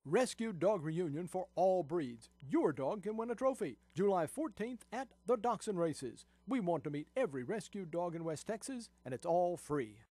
Rescue Dog Reunion for all breeds. Your dog can win a trophy. July 14th at the Dachshund Races. We want to meet every rescued dog in West Texas, and it's all free.